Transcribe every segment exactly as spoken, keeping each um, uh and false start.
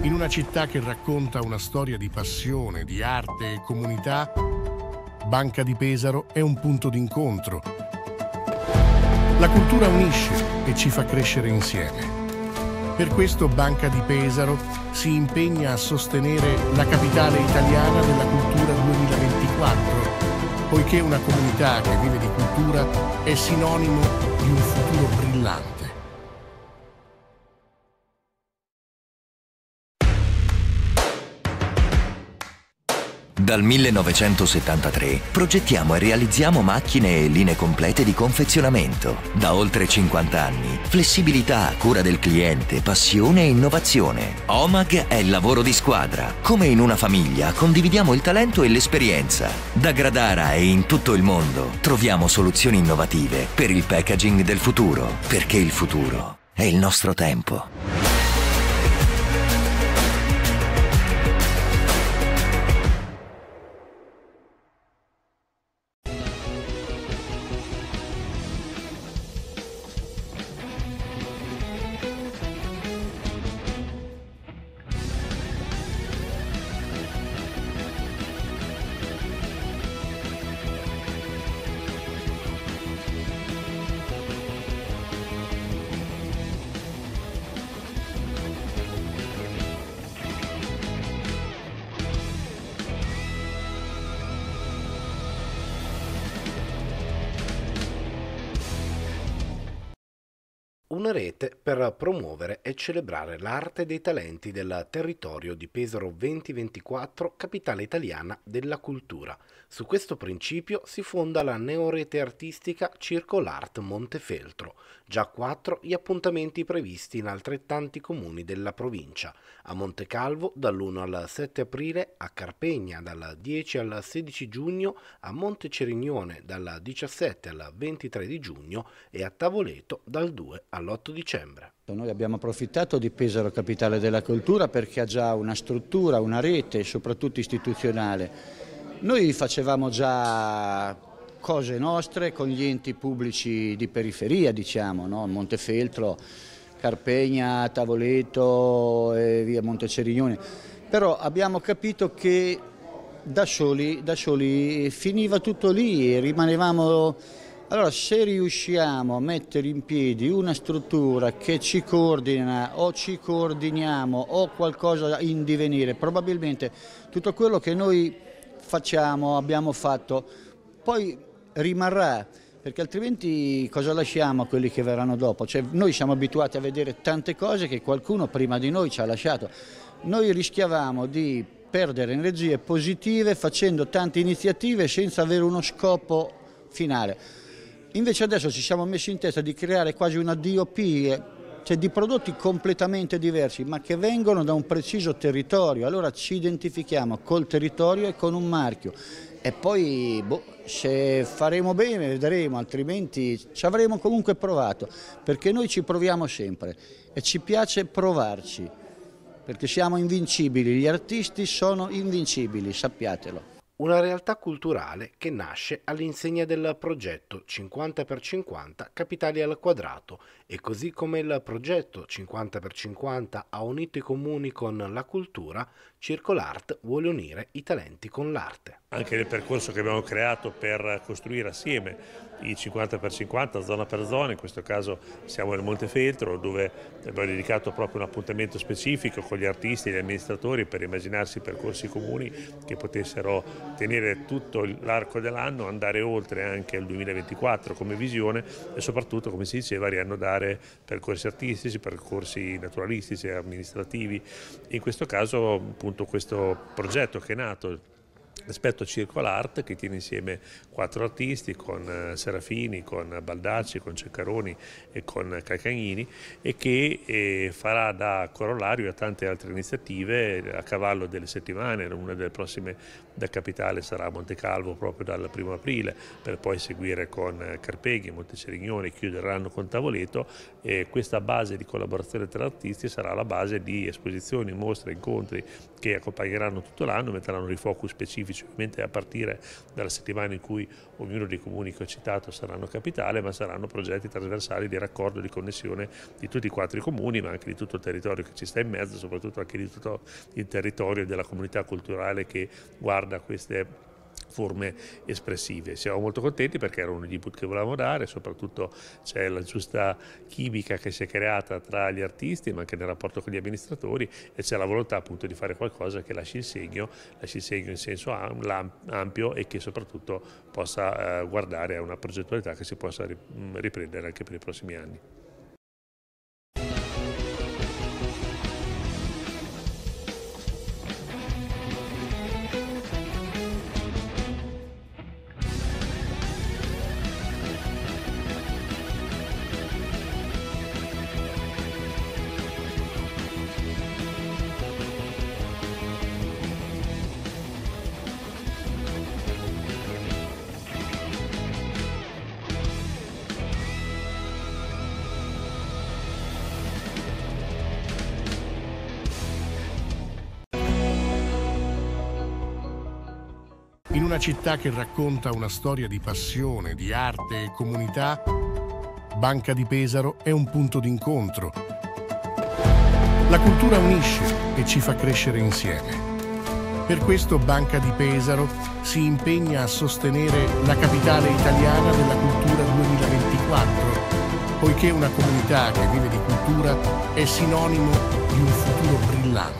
In una città che racconta una storia di passione, di arte e comunità, Banca di Pesaro è un punto d'incontro. La cultura unisce e ci fa crescere insieme. Per questo Banca di Pesaro si impegna a sostenere la capitale italiana della cultura duemilaventiquattro, poiché una comunità che vive di cultura è sinonimo di un futuro brillante. Dal millenovecentosettantatré progettiamo e realizziamo macchine e linee complete di confezionamento. Da oltre cinquanta anni, flessibilità, cura del cliente, passione e innovazione. Omag è il lavoro di squadra. Come in una famiglia, condividiamo il talento e l'esperienza. Da Gradara e in tutto il mondo troviamo soluzioni innovative per il packaging del futuro, perché il futuro è il nostro tempo. Una rete per promuovere e celebrare l'arte e dei talenti del territorio di Pesaro duemilaventiquattro, capitale italiana della cultura. Su questo principio si fonda la neorete artistica Circolart Montefeltro. Già quattro gli appuntamenti previsti in altrettanti comuni della provincia: a Montecalvo dall'primo al sette aprile, a Carpegna dal dieci al sedici giugno, a Montecerignone dal diciassette al ventitré di giugno e a Tavoleto dal due all'otto dicembre. Noi abbiamo approfittato di Pesaro Capitale della Cultura perché ha già una struttura, una rete, soprattutto istituzionale. Noi facevamo già cose nostre con gli enti pubblici di periferia, diciamo, no? Montefeltro, Carpegna, Tavoleto e via Montecerignone. Però abbiamo capito che da soli, da soli finiva tutto lì e rimanevamo. Allora, se riusciamo a mettere in piedi una struttura che ci coordina o ci coordiniamo o qualcosa in divenire, probabilmente tutto quello che noi facciamo, abbiamo fatto, poi rimarrà, perché altrimenti cosa lasciamo a quelli che verranno dopo? Cioè, noi siamo abituati a vedere tante cose che qualcuno prima di noi ci ha lasciato. Noi rischiavamo di perdere energie positive facendo tante iniziative senza avere uno scopo finale. Invece adesso ci siamo messi in testa di creare quasi una D O P, cioè di prodotti completamente diversi, ma che vengono da un preciso territorio. Allora ci identifichiamo col territorio e con un marchio. E poi boh, se faremo bene vedremo, altrimenti ci avremo comunque provato, perché noi ci proviamo sempre e ci piace provarci, perché siamo invincibili, gli artisti sono invincibili, sappiatelo. Una realtà culturale che nasce all'insegna del progetto cinquanta per cinquanta Capitali al Quadrato, e così come il progetto cinquanta per cinquanta ha unito i comuni con la cultura, Circolart vuole unire i talenti con l'arte. Anche nel percorso che abbiamo creato per costruire assieme i cinquanta per cinquanta, zona per zona, in questo caso siamo nel Montefeltro, dove abbiamo dedicato proprio un appuntamento specifico con gli artisti e gli amministratori per immaginarsi percorsi comuni che potessero tenere tutto l'arco dell'anno, andare oltre anche al duemilaventiquattro come visione e soprattutto, come si diceva, riannodare percorsi artistici, percorsi naturalistici e amministrativi. In questo caso appunto questo progetto che è nato rispetto a Circolart, che tiene insieme quattro artisti con Serafini, con Baldacci, con Ceccaroni e con Calcagnini, e che eh, farà da corollario a tante altre iniziative a cavallo delle settimane. Una delle prossime da Capitale sarà a Montecalvo proprio dal primo aprile, per poi seguire con Carpeghi, Montecerignone, chiuderanno con Tavoleto, e questa base di collaborazione tra artisti sarà la base di esposizioni, mostre, incontri che accompagneranno tutto l'anno, metteranno il focus specifico difficilmente a partire dalla settimana in cui ognuno dei comuni che ho citato saranno capitale, ma saranno progetti trasversali di raccordo, di connessione di tutti i quattro i comuni, ma anche di tutto il territorio che ci sta in mezzo, soprattutto anche di tutto il territorio della comunità culturale che guarda queste forme espressive. Siamo molto contenti perché era uno degli input che volevamo dare, soprattutto c'è la giusta chimica che si è creata tra gli artisti ma anche nel rapporto con gli amministratori, e c'è la volontà appunto di fare qualcosa che lasci il segno, lasci il segno in senso ampio e che soprattutto possa eh, guardare a una progettualità che si possa riprendere anche per i prossimi anni. In una città che racconta una storia di passione, di arte e comunità, Banca di Pesaro è un punto d'incontro. La cultura unisce e ci fa crescere insieme. Per questo Banca di Pesaro si impegna a sostenere la capitale italiana della cultura duemilaventiquattro, poiché una comunità che vive di cultura è sinonimo di un futuro brillante.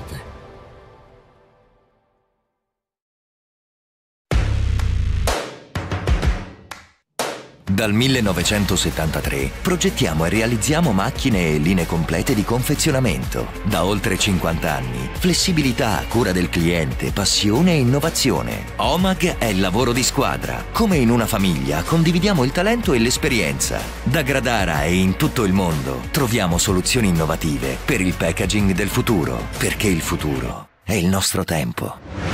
Dal millenovecentosettantatré progettiamo e realizziamo macchine e linee complete di confezionamento. Da oltre cinquanta anni, flessibilità, cura del cliente, passione e innovazione. Omag è il lavoro di squadra. Come in una famiglia, condividiamo il talento e l'esperienza. Da Gradara e in tutto il mondo troviamo soluzioni innovative per il packaging del futuro, perché il futuro è il nostro tempo.